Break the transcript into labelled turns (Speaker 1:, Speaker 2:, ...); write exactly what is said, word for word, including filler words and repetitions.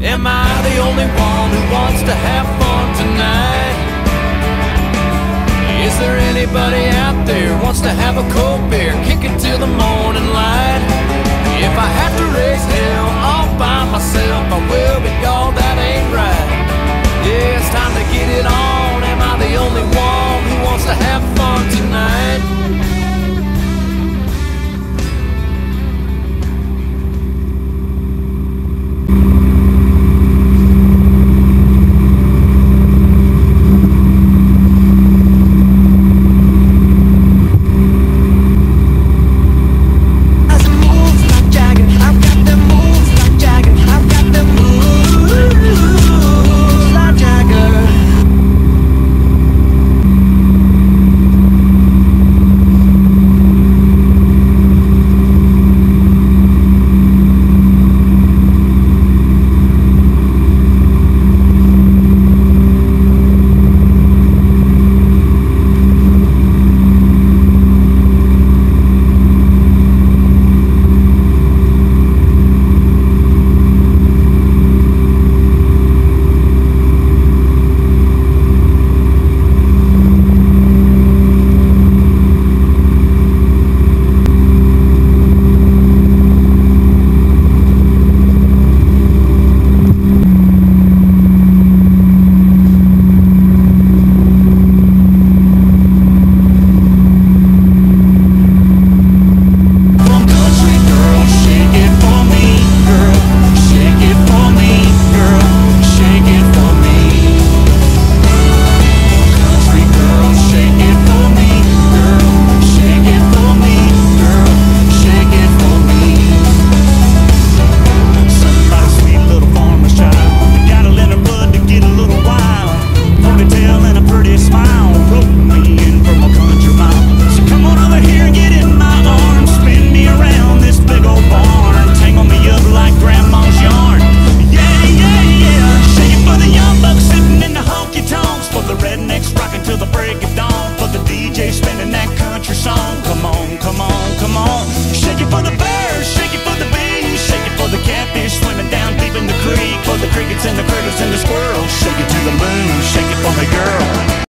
Speaker 1: Am I the only one who wants to have fun tonight? Is there anybody out there who wants to have a cold beer, kick it till the morning light? If I have to raise hell all by myself, I will, but y'all, that ain't right. Yeah, it's time to get it on. Am I the only one who wants to have fun tonight?